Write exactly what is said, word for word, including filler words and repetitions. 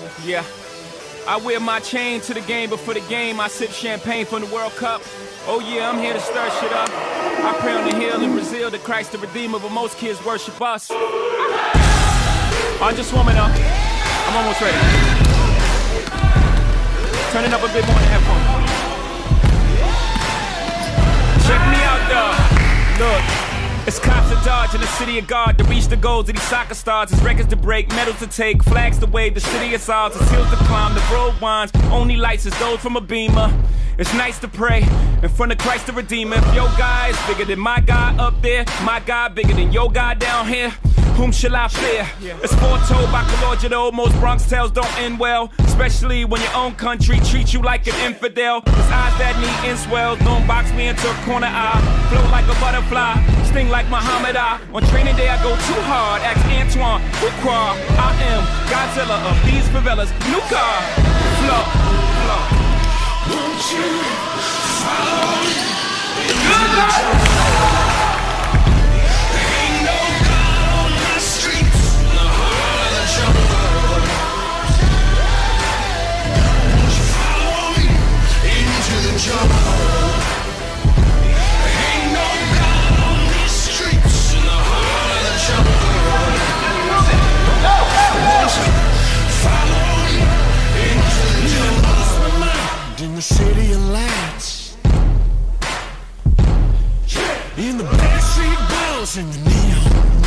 Yeah. I wear my chain to the game, but for the game, I sip champagne from the World Cup. Oh yeah, I'm here to stir shit up. I pray on the hill in Brazil that Christ the Redeemer, but most kids worship us. I'm just warming up. I'm almost ready. Turn it up a bit more in the headphones. Check me out, though. Look. It's cops to dodge in the city of God to reach the goals of these soccer stars. It's records to break, medals to take, flags to wave, the city is ours, it's hills to climb, the road winds, only lights is those from a beamer. It's nice to pray in front of Christ the Redeemer. If your guy is bigger than my guy up there, my guy bigger than your guy down here, whom shall I fear? Yeah. It's foretold by Kalorjado, most Bronx tales don't end well, especially when your own country treats you like an infidel. There's eyes that need inswells, don't box me into a corner eye, float like a butterfly, sting like Muhammad Ali. On training day I go too hard, ask Antoine, Fuqua. I am Godzilla of these favelas, new car, flow, flow. Won't you follow me? Good luck! In the city of lights, in the backstreet balls, in the neon